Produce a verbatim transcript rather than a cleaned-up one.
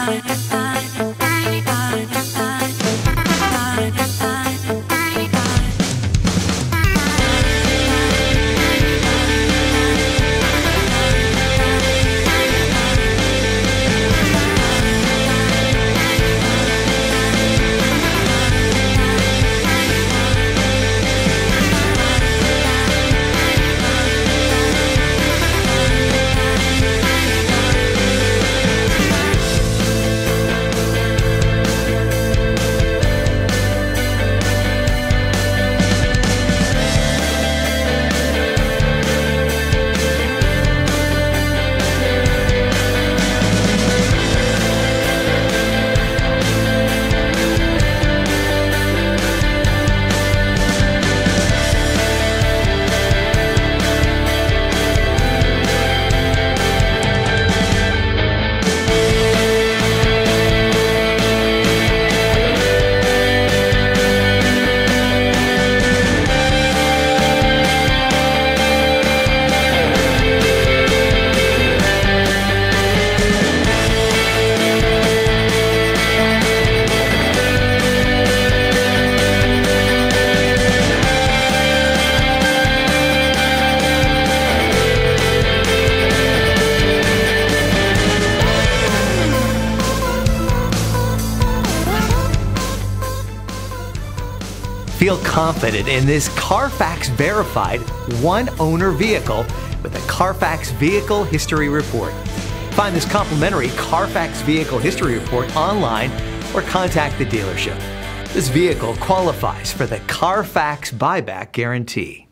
Feel confident in this CARFAX verified one-owner vehicle with a CARFAX Vehicle History Report. Find this complimentary CARFAX Vehicle History Report online or contact the dealership. This vehicle qualifies for the CARFAX Buyback Guarantee.